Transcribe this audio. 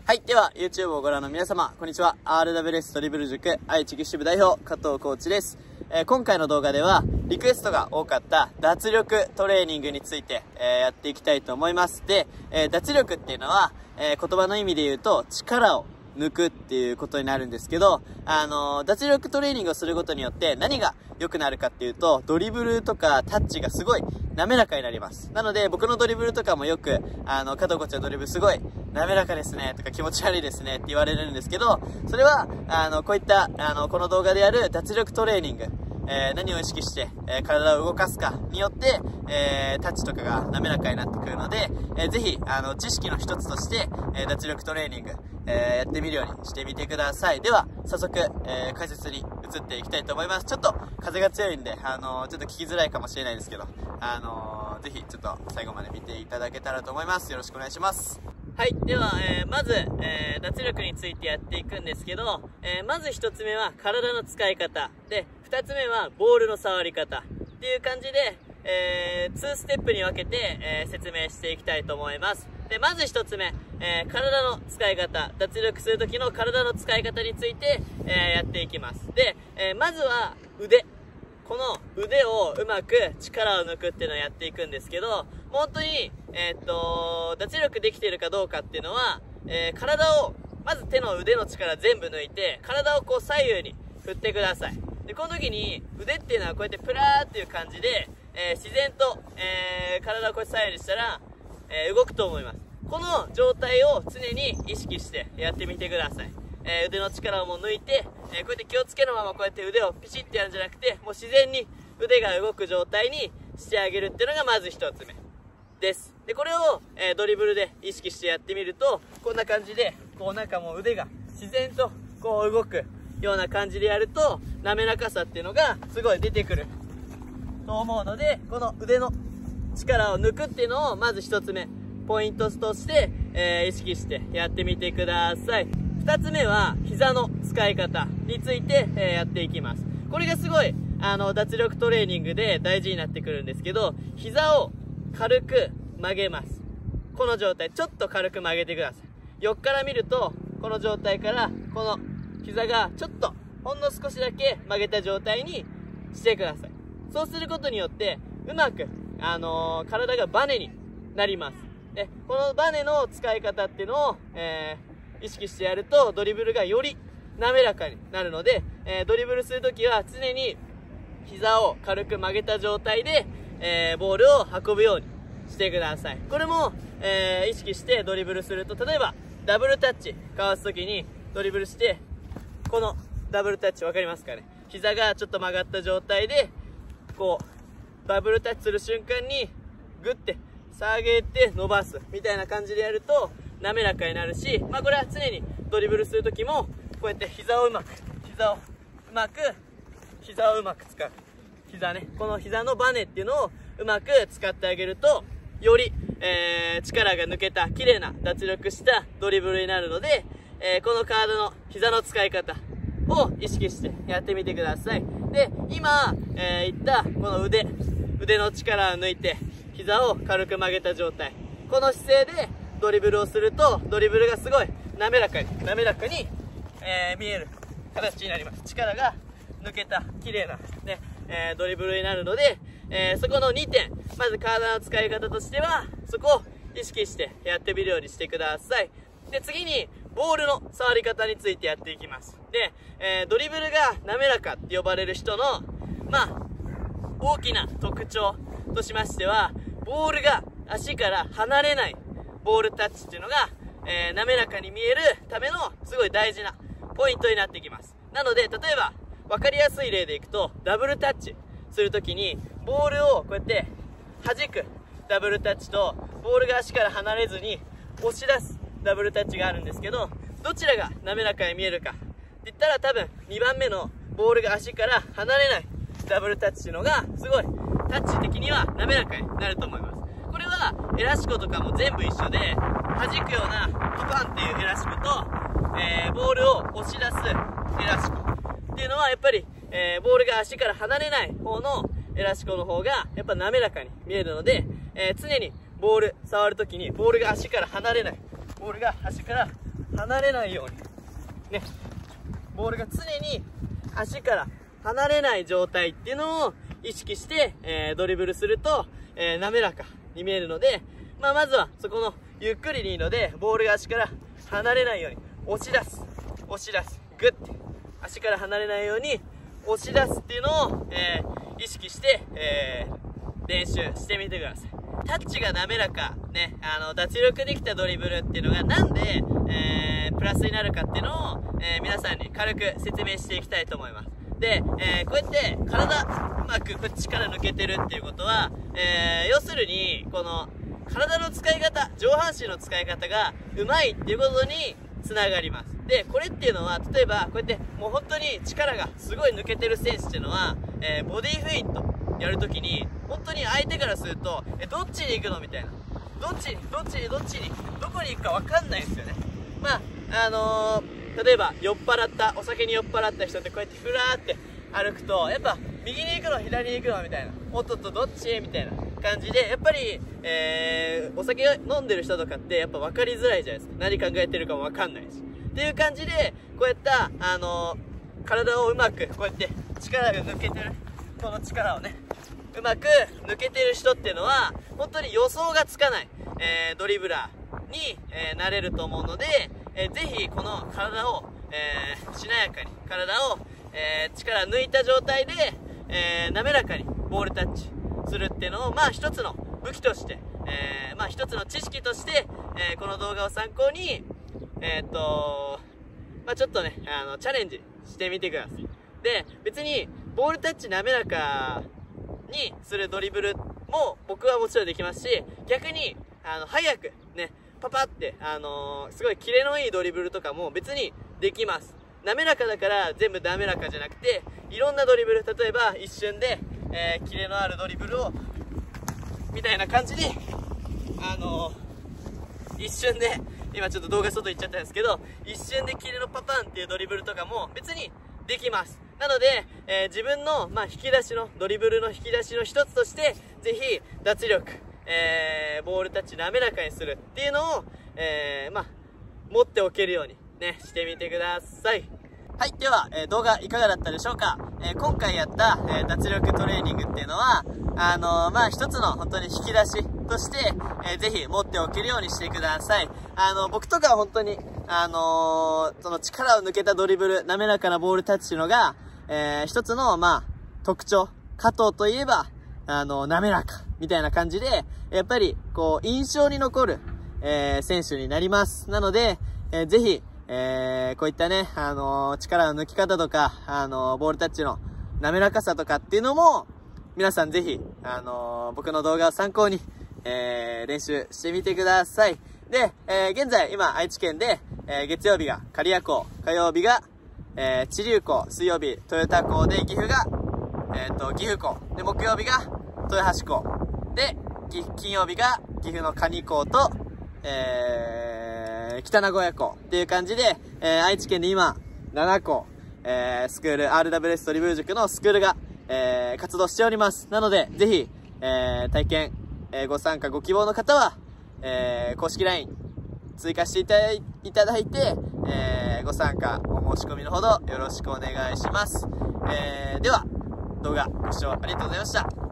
はい。では、YouTube をご覧の皆様、こんにちは。RWS ドリブル塾愛知義支部代表、加藤コーチです。今回の動画では、リクエストが多かった脱力トレーニングについて、やっていきたいと思います。で、脱力っていうのは、言葉の意味で言うと、力を抜くっていうことになるんですけど、脱力トレーニングをすることによって何が良くなるかっていうと、ドリブルとかタッチがすごい滑らかになります。なので、僕のドリブルとかもよく、加藤コーチのドリブルすごい滑らかですねとか気持ち悪いですねって言われるんですけど、それは、こういった、この動画でやる脱力トレーニング、何を意識して、体を動かすかによって、タッチとかが滑らかになってくるので、ぜひ、知識の一つとして、脱力トレーニング、やってみるようにしてみてください。では、早速、解説に移っていきたいと思います。ちょっと風が強いんで、ちょっと聞きづらいかもしれないですけど、ぜひちょっと最後まで見ていただけたらと思います。よろしくお願いします。はい。では、まず、脱力についてやっていくんですけど、まず一つ目は体の使い方。で、二つ目はボールの触り方。っていう感じで、2ステップに分けて、説明していきたいと思います。で、まず一つ目、体の使い方。脱力するときの体の使い方について、やっていきます。で、まずは腕。この腕をうまく力を抜くっていうのをやっていくんですけど、本当に、脱力できているかどうかっていうのは、体を、まず手の腕の力全部抜いて、体をこう左右に振ってください。で、この時に腕っていうのはこうやってプラーっていう感じで、自然と、体をこうやって左右にしたら、動くと思います。この状態を常に意識してやってみてください。腕の力をもう抜いて、こうやって気をつけのままこうやって腕をピシッてやるんじゃなくて、もう自然に腕が動く状態にしてあげるっていうのがまず一つ目です。で、これを、ドリブルで意識してやってみると、こんな感じで、こうなんかもう腕が自然とこう動くような感じでやると、滑らかさっていうのがすごい出てくると思うので、この腕の力を抜くっていうのをまず一つ目、ポイントとして、意識してやってみてください。二つ目は膝の使い方について、やっていきます。これがすごい脱力トレーニングで大事になってくるんですけど、膝を軽く曲げます。この状態ちょっと軽く曲げてください。横から見るとこの状態からこの膝がちょっとほんの少しだけ曲げた状態にしてください。そうすることによってうまく、体がバネになります。で、このバネの使い方っていうのを、意識してやるとドリブルがより滑らかになるので、ドリブルするときは常に膝を軽く曲げた状態で、ボールを運ぶようにしてください。これも、意識してドリブルすると、例えばダブルタッチかわすときにドリブルして、このダブルタッチわかりますかね。膝がちょっと曲がった状態でこうダブルタッチする瞬間にグッて下げて伸ばすみたいな感じでやると滑らかになるし、これは常にドリブルするときもこうやって膝をうまく使う。膝ね、この膝のバネっていうのをうまく使ってあげると、より、力が抜けた綺麗な脱力したドリブルになるので、この体の膝の使い方を意識してやってみてください。で、今、言ったこの腕の力を抜いて膝を軽く曲げた状態、この姿勢でドリブルをするとドリブルがすごい滑らかに、見える形になります。力が抜けた綺麗な、ね、ドリブルになるので、そこの2点、まず体の使い方としてはそこを意識してやってみるようにしてください。で、次にボールの触り方についてやっていきます。で、ドリブルが滑らかって呼ばれる人の大きな特徴としましては、ボールが足から離れないボールタッチっていうのが、滑らかに見えるためのすごい大事なポイントになってきます。なので、例えば分かりやすい例でいくと、ダブルタッチするときにボールをこうやって弾くダブルタッチと、ボールが足から離れずに押し出すダブルタッチがあるんですけど、どちらが滑らかに見えるかって言ったら、多分2番目のボールが足から離れないダブルタッチっていうのがすごいタッチ的には滑らかになると思います。これはエラシコとかも全部一緒で、弾くようなピパンっていうエラシコと、ボールを押し出すエラシコっていうのはやっぱり、ボールが足から離れない方のエラシコの方がやっぱ滑らかに見えるので、常にボール触るときにボールが足から離れない、ボールが足から離れないようにね、ボールが常に足から離れない状態っていうのを意識して、ドリブルすると、滑らかに見えるので、まずはそこのゆっくりでいいので、ボールが足から離れないように押し出す、グッて足から離れないように押し出すっていうのを、意識して、練習してみてください。タッチが滑らかね、脱力できたドリブルっていうのがなんで、プラスになるかっていうのを、皆さんに軽く説明していきたいと思います。で、こうやって体うまくこっちから抜けてるっていうことは、要するにこの体の使い方、上半身の使い方がうまいっていうことにつながります。で、これっていうのは例えばこうやってもう本当に力がすごい抜けてる選手っていうのは、ボディフェイントやるときに本当に相手からするとどっちに行くのみたいな、どこに行くか分かんないんですよね。例えばお酒に酔っ払った人ってこうやってふらーって歩くとやっぱ右に行くの左に行くのみたいな、おっとっとどっちみたいな感じで、やっぱり、お酒を飲んでる人とかってやっぱ分かりづらいじゃないですか。何考えてるかも分かんないしっていう感じで、こうやった体をうまくこうやって力が抜けてる、この力をねうまく抜けてる人っていうのは本当に予想がつかない、ドリブラーに、なれると思うので、ぜひこの体を、しなやかに体を、力抜いた状態で、滑らかにボールタッチするっていうのを一つの武器として、一つの知識として、この動画を参考にちょっとねチャレンジしてみてください。で、別にボールタッチ滑らかにするドリブルも僕はもちろんできますし、逆に早くねパパって、すごいキレのいいドリブルとかも別にできます。滑らかだから全部滑らかじゃなくて、いろんなドリブル、例えば一瞬で、キレのあるドリブルをみたいな感じで一瞬で、今ちょっと動画外行っちゃったんですけど、一瞬でキレのパパンっていうドリブルとかも別にできます。なので、自分の、引き出しのドリブルの引き出しの一つとしてぜひ脱力、ボールタッチ滑らかにするっていうのを、持っておけるようにねしてみてください。はい、では、動画いかがだったでしょうか。今回やった、脱力トレーニングっていうのは一つの本当に引き出しとして、ぜひ持っておけるようにしてください。僕とかは本当にその力を抜けたドリブル、滑らかなボールタッチのが、一つの特徴、加藤といえば滑らかみたいな感じでやっぱりこう印象に残る、選手になります。なので、ぜひこういったね、力の抜き方とか、ボールタッチの滑らかさとかっていうのも、皆さんぜひ、僕の動画を参考に、練習してみてください。で、現在、今、愛知県で、月曜日が刈谷港、火曜日が、知立港、水曜日、豊田港で、岐阜が、岐阜港、で、木曜日が、豊橋港、で、金曜日が、岐阜の蟹港と、北名古屋港っていう感じで、愛知県で今7校、スクール RWS ドリブル塾のスクールが、活動しております。なのでぜひ、体験、ご参加ご希望の方は、公式 LINE 追加していただいて、ご参加お申し込みのほどよろしくお願いします。では動画ご視聴ありがとうございました。